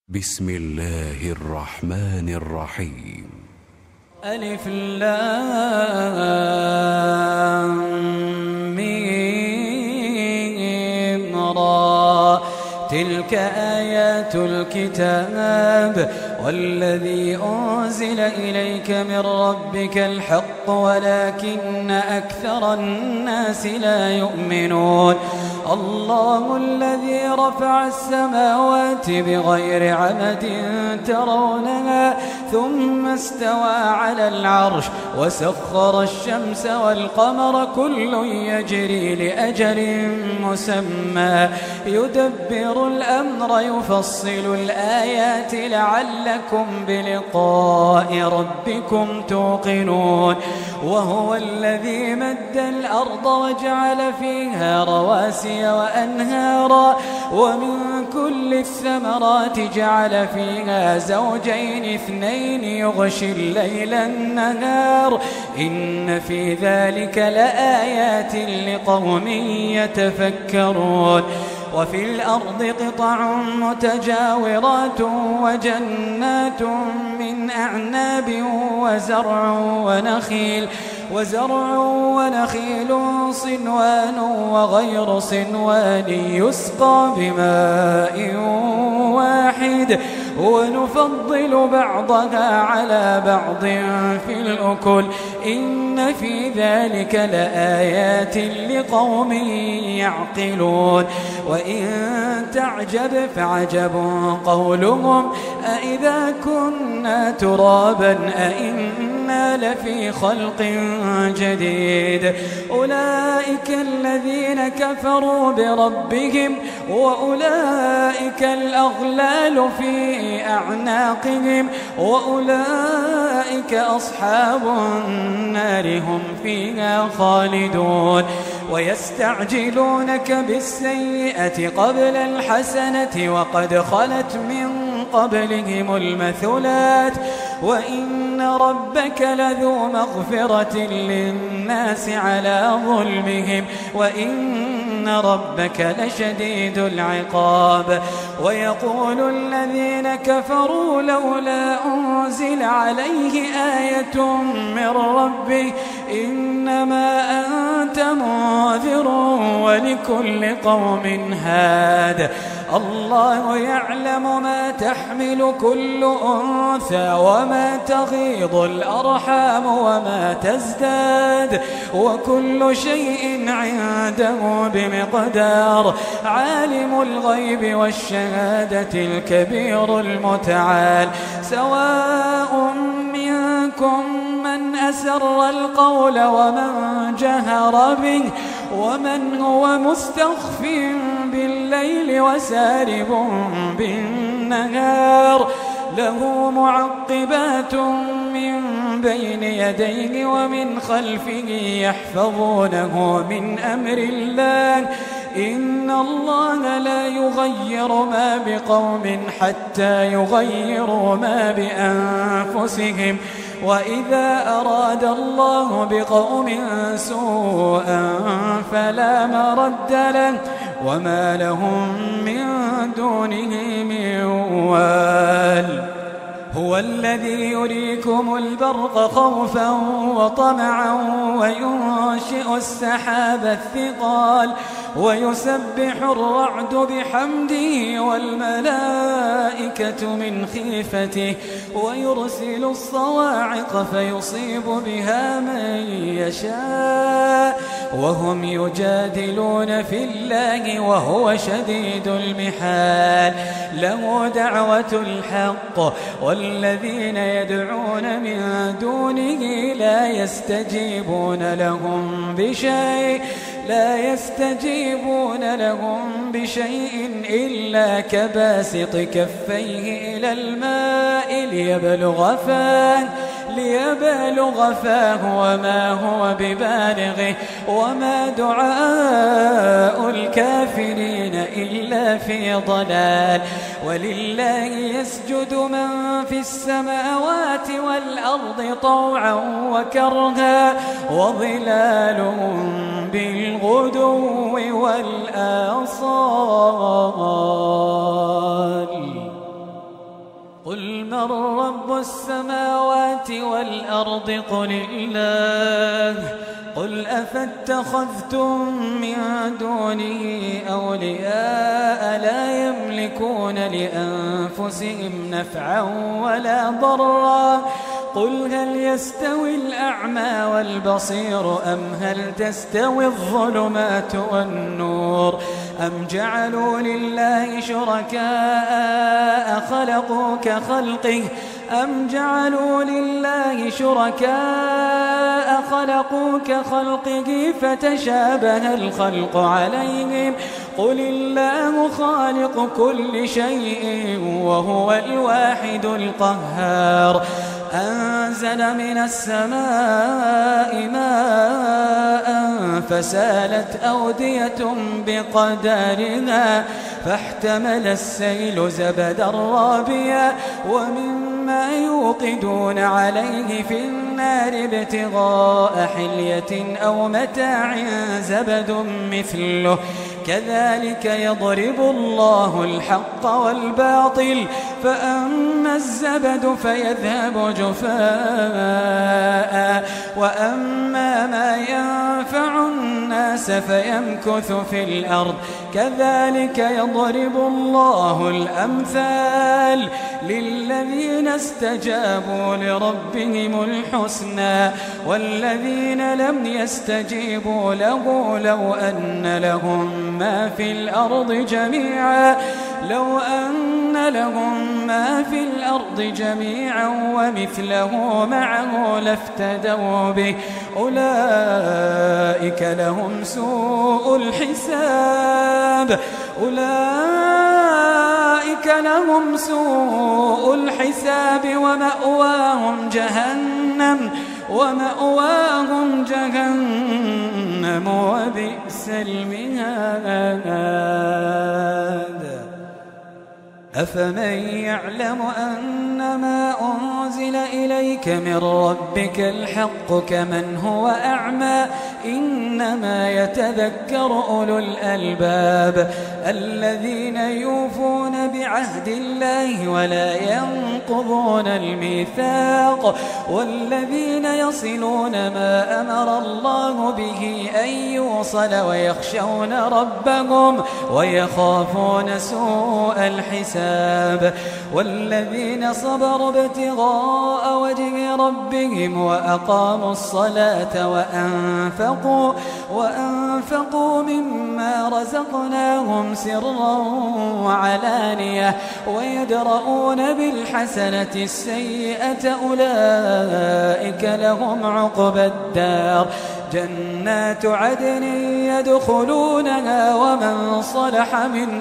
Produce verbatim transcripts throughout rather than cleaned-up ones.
بسم الله الرحمن الرحيم. ألف لام ميم را. تلك آيات الكتاب والذي أنزل إليك من ربك الحق ولكن أكثر الناس لا يؤمنون. الله الذي رفع السماوات بغير عمد ترونها ثم استوى على العرش وسخر الشمس والقمر كل يجري لأجل مسمى يدبر الأمر يفصل الآيات لعلكم بلقاء ربكم توقنون. وهو الذي مد الأرض وجعل فيها رواسي وأنهارا ومن كل الثمرات جعل فيها زوجين اثنين يغشي الليل النهار إن في ذلك لآيات لقوم يتفكرون. وفي الأرض قطع متجاورات وجنات من أعناب وزرع ونخيل وزرع ونخيل صنوان وغير صنوان يسقى بماء واحد ونفضل بعضها على بعض في الأكل إن في ذلك لآيات لقوم يعقلون. وإن تعجب فعجب قولهم أإذا كنا ترابا أإنا لفي خلق جديد. أولئك الذين كفروا بربهم وأولئك الأغلال في أعناقهم وأولئك أصحاب النار هم فيها خالدون. ويستعجلونك بالسيئة قبل الحسنة وقد خلت من قبلهم المثلات وإن ربك لذو مغفرة للناس على ظلمهم وإن ربك لشديد العقاب. ويقول الذين كفروا لولا أنزل عليه آية من ربه إنما أنت منذر ولكل قوم هاد. الله يعلم ما تحمل كل أنثى وما تغيض الأرحام وما تزداد وكل شيء عنده بمقدار. عالم الغيب والشهادة الكبير المتعال. سواء منكم من أسر القول ومن جهر به ومن هو مستخف بالليل وسارب بالنهار له معقبات من بين يديه ومن خلفه يحفظونه من أمر الله إن الله لا يغير ما بقوم حتى يغيروا ما بأنفسهم وإذا أراد الله بقوم سوءا فلا مرد له وما لهم من دونه من وال. هو الذي يريكم البرق خوفا وطمعا وينشئ السحاب الثقال ويسبح الرعد بحمده والملائكة من خيفته ويرسل الصواعق فيصيب بها من يشاء وهم يجادلون في الله وهو شديد المحال. له دعوة الحق والذين يدعون من دونه لا يستجيبون لهم بشيء لا يستجيبون لهم بشيء إلا كباسط كفيه إلى الماء ليبلغ فاه ليبلغ فاه وما هو ببالغه وما دعاء الكافرين إلا في ضلال. ولله يسجد من في السماوات والأرض طوعا وكرها وظلالهم بالغدو والآصال. رب السماوات والأرض قل الله قل أفاتخذتم من دونه أولياء لا يملكون لأنفسهم نفعا ولا ضرا قل هل يستوي الأعمى والبصير أم هل تستوي الظلمات والنور أم جعلوا لله شركاء خلقوا كخلقه أم جعلوا لله شركاء خلقوا كخلقه فتشابه الخلق عليهم قل الله خالق كل شيء وهو الواحد القهار أنزل من السماء ماء فسالت أودية بقدرها فاحتمل السيل زبدا رابيا ومما يوقدون عليه في النار ابتغاء حلية أو متاع زبد مثله كذلك يضرب الله الحق والباطل فأما الزبد فيذهب جفاء وأما ما ينفع الناس فيمكث في الأرض كذلك يضرب الله الأمثال للذين استجابوا لربهم الحسنى والذين لم يستجيبوا له لو أن لهم ما في الأرض جميعا لو أن لهم ما في الأرض جميعا ومثله معه لافتدوا به أولئك لهم سوء الحساب أولئك لهم سوء الحساب ومأواهم جهنم ومأواهم جهنم وبئس المهاد أفمن يعلم أنما أنزل إليك من ربك الحق كمن هو أعمى إنما يتذكر أولو الألباب الذين يوفون بعهد الله ولا ينقضون الميثاق والذين يصلون ما أمر الله به أن يوصل ويخشون ربهم ويخافون سوء الحساب والذين صبروا ابتغاء وجه ربهم وأقاموا الصلاة وأنفقوا وأنفقوا مما رزقناهم سرا وعلانية ويدرؤون بالحسنة السيئة أولئك لهم عقبى الدار جنات عدن يدخلونها ومن صلح من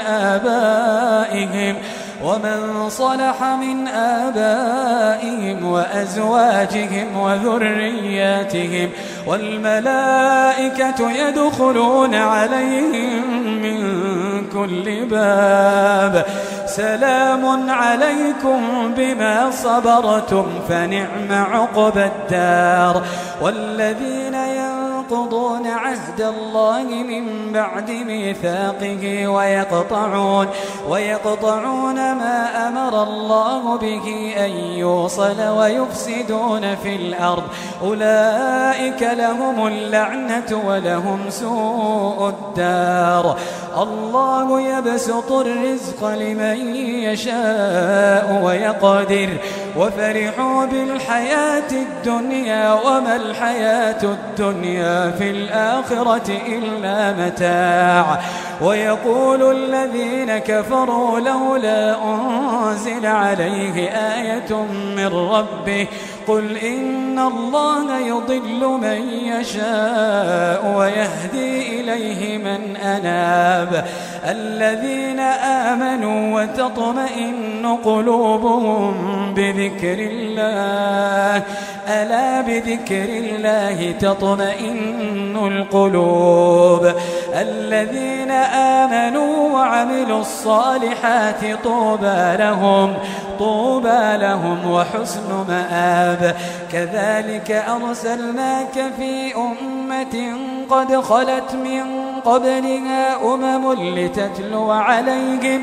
آبائهم ومن صلح من آبائهم وأزواجهم وذرياتهم والملائكة يدخلون عليهم من كل باب سلام عليكم بما صبرتم فنعم عقبى الدار والذين ينقضون عهد الله من بعد ميثاقه ويقطعون ويقطعون ما أمر الله به أن يوصل ويفسدون في الأرض أولئك لهم اللعنة ولهم سوء الدار الله يبسط الرزق لمن يشاء ويقدر وفرحوا بالحياة الدنيا وما الحياة الدنيا في الآخرة إلا متاع ويقول الذين كفروا لولا أنزل عليه آية من ربه قل إن الله يضل من يشاء ويهدي إليه من أناب الذين آمنوا وتطمئن قلوبهم بذكر الله ألا بذكر الله تطمئن القلوب الذين آمنوا وعملوا الصالحات طوبى لهم طوبى لهم وحسن مآب كذلك أرسلناك في أمة قد خلت من قبلها أمم لتتلو عليهم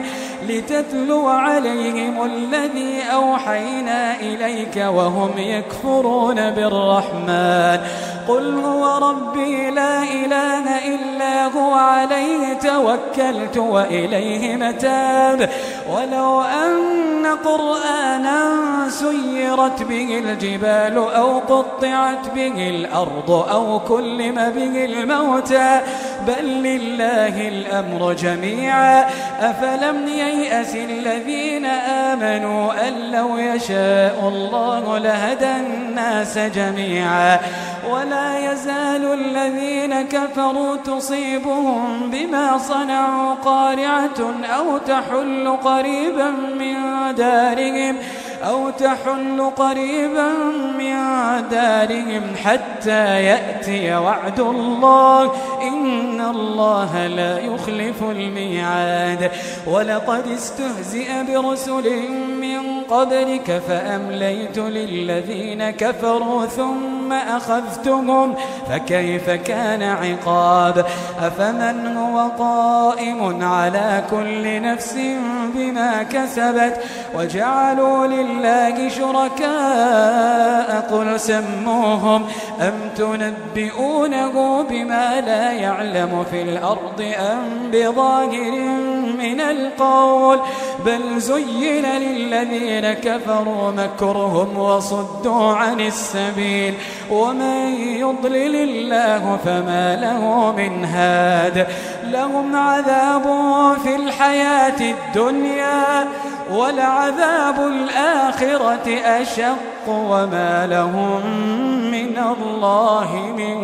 لتتلو عليهم الذي أوحينا إليك وهم يكفرون بالرحمن قل هو ربي لا إله إلا هو عليه توكلت وإليه متاب ولو أن قرآنا سيرت به الجبال أو قطعت به الأرض أو كلم به الموتى بل لله الأمر جميعا أفلم ييأس الذين آمنوا أن لو يشاء الله لهدى الناس جميعا ولا يزال الذين كفروا تصيبهم بما صنعوا قارعة أو تحل قريبا من دارهم أو تحل قريبا من دارهم حتى يأتي وعد الله إن الله لا يخلف الميعاد ولقد استهزئ برسل من قبلك فأمليت للذين كفروا ثم أخذتهم فكيف كان عقاب أفمن هو قائم على كل نفس بما كسبت وجعلوا لله شركاء قل سموهم أم تنبئونه بما لا يعلم في الأرض أم بظاهر من القول بل زين للذين كفروا مكرهم وصدوا عن السبيل ومن يضلل الله فما له من هاد لهم عذاب في الحياة الدنيا ولعذاب الآخرة أشق وما لهم من الله من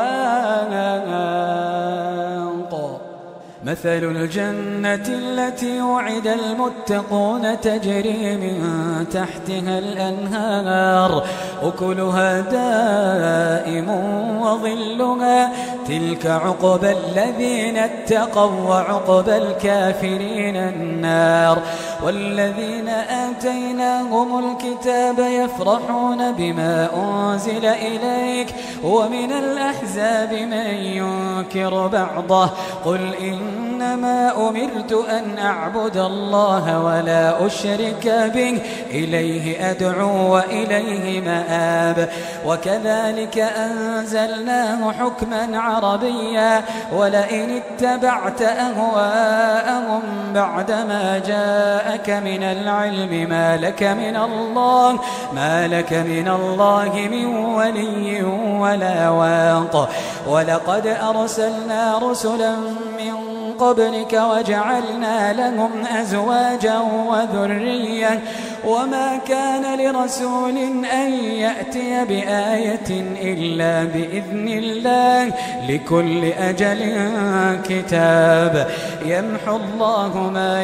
واق مثل الجنة التي وعد المتقون تجري من تحتها الأنهار أكلها دائم وظلها تلك عقبى الذين اتقوا وعقبى الكافرين النار والذين آتيناهم الكتاب يفرحون بما أنزل إليك ومن الأحزاب من ينكر بعضه قل إنما أمرت أن أعبد الله ولا أشرك به إليه أدعو وإليه مآب وكذلك أنزلناه حكما عربيا ولئن اتبعت أهواءهم بعدما جاءك من العلم ما لك من الله ما لك من الله من ولي ولا واق ولقد أرسلنا رسلا من قبلك وجعلنا لهم أزواجا وذرية وما كان لرسول أن يأتي بآية إلا بإذن الله لكل أجل كتاب يمحو الله ما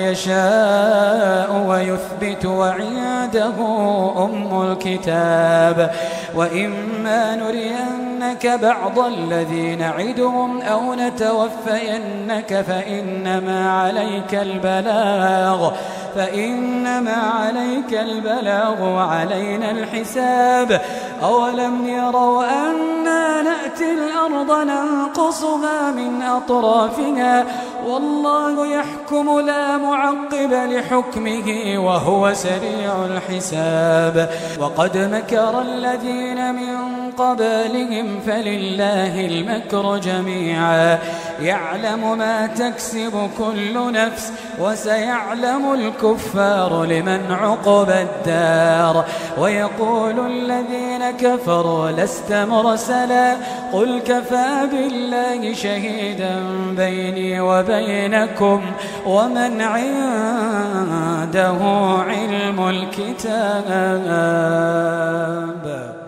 يشاء ويثبت وعنده أم الكتاب وإما نرينك بعض الذي نعدهم أو نتوفينك فإنما عليك البلاغ فإنما عليك البلاغ وعلينا الحساب أولم يروا أنا نأتي الأرض ننقصها من أطرافها والله يحكم لا معقب لحكمه وهو سريع الحساب وقد مكر الذين من قبلهم فلله المكر جميعا يعلم ما تكسب كل نفس وسيعلم الكفار لمن عقبى الدار ويقول الذين كفروا لست مرسلا قل كفى بالله شهيدا بيني وبينكم ومن عنده علم الكتاب